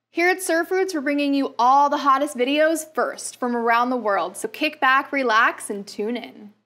Here at Surf Roots, we're bringing you all the hottest videos first from around the world, so kick back, relax, and tune in.